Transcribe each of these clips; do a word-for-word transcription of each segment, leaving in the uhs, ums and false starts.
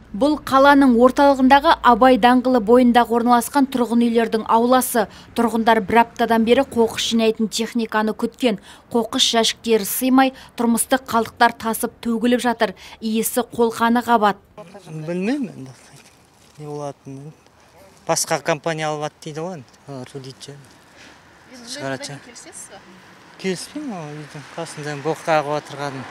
Бұл қаланың орталығындағы Абай даңғылы бойындағы орналасқан тұрғын үйлердің ауласы. Тұрғындар бір аптадан бері қоқыс жинайтын техниканы күткен. Қоқыс жәшіктері сыймай, тұрмыстық қалдықтар тасып төгіліп жатыр. Иесі қолқаны қабат. Білмеймін, не болатынын. Басқа компания алып дейді ғой, рудитчі. Шығаратшы. Келіспеймін, үйдің қасында боққа ағып отырғаным.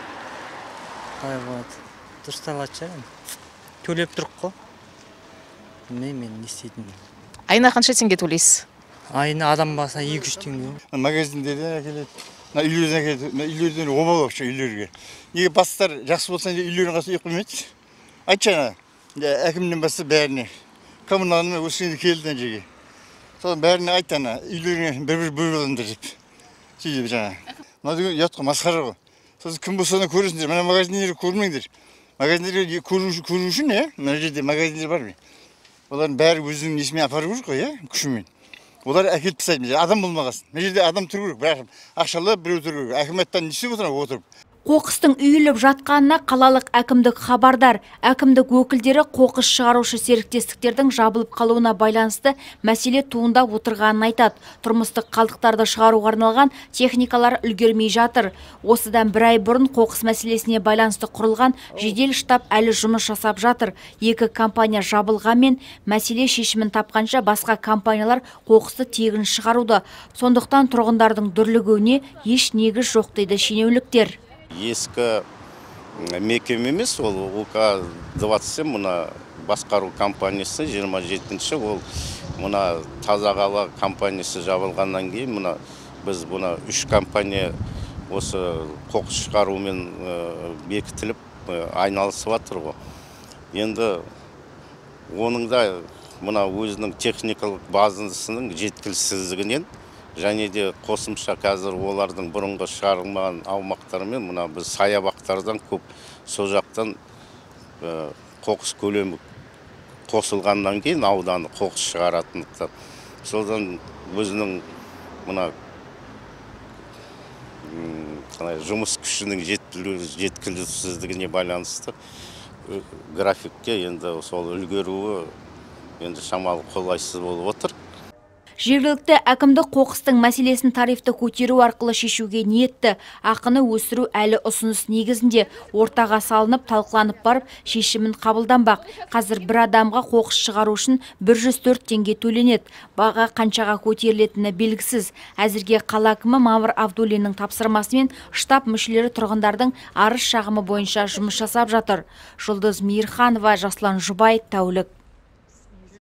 Қалай болады? Дұрысталады шығар. Төлеп тұрық қой. Білмеймін, не істейтінін. Айына қанша теңге төлейсіз? Айына адам басына екі-үш теңге. Магазиндерден әкеледі, үйлерден әкеледі, үйлерден обал өкші үйлерге. Неге бастар жақсы болса, үйлерін қасы үй қылмайды. Айтшана, әкімнен басы бәріне. Коммуналмен өскенде келден жеге. Содан бәріне айтана, үйлеріне бір-бір бөлгілдіңдер деп. Сөйдеп жаңа. Мына деген ұятқа масқара ғой. Сосын кім болса да көресіңдер, мына магазиндерді көрмеңдер. Магазиндерге көру үшін, мына жерде магазиндер бар ма? Олардың бәрі өзінің несімен апару керек қой, күшімен. Олар әкеліп тастайды, адам болмағасын. Мына жерде адам тұру керек, бірақ ақшалап біреу тұру керек. Әкіметтен не істеп отырып отырып. Қоқыстың үйіліп жатқанына қалалық әкімдік хабардар. Әкімдік өкілдері қоқыс шығарушы серіктестіктердің жабылып қалуына байланысты мәселе туындап отырғанын айтады. Тұрмыстық қалдықтарды шығаруға арналған техникалар үлгермей жатыр. Осыдан бір ай бұрын қоқыс мәселесіне байланысты құрылған жедел штаб әлі жұмыс жасап жатыр. Екі компания жабылғанмен мәселе шешімін тапқанша басқа компаниялар қоқысты тегін шығаруда. Сондықтан тұрғындардың дүрлігуіне еш негіз жоқ дейді шенеуніктер. Ескі мекеме емес, ол УК двадцать семь, мұна басқару компаниясы жиырма жетінші, ол мұна Таза қала компаниясы жабылғаннан кейін, мұна біз бұна үш компания осы қоқыс шығарумен бекітіліп айналысып жатыр ғой. Енді оның да мұна өзінің техникалық базасының жеткіліксіздігінен және де қосымша қазір олардың бұрынғы шығарылмаған аумақтарымен мұна біз саябақтардан көп сол жақтан қоқыс көлемі қосылғаннан кейін ауданы қоқыс шығаратындықтан. Содан өзінің мұна жұмыс күшінің жеткіліксіздігіне байланысты графикке енді сол үлгеруі енді шамалы қолайсыз болып отыр. Жергілікті әкімдік қоқыстың мәселесін тарифті көтеру арқылы шешуге ниетті. Ақыны өсіру әлі ұсыныс негізінде ортаға салынып, талқыланып барып, шешімін қабылданбақ. Қазір бір адамға қоқыс шығару үшін бір жүз төрт теңге төленеді. Баға қаншаға көтерілетіні белгісіз. Әзірге қала әкімі Мамыр Абдуллиннің тапсырмасымен штаб мүшелері тұрғындардың арыз шағымы бойынша жұмыс жасап жатыр. Жұлдыз Мейірханова, Жаслан Жұбай, Тәулік.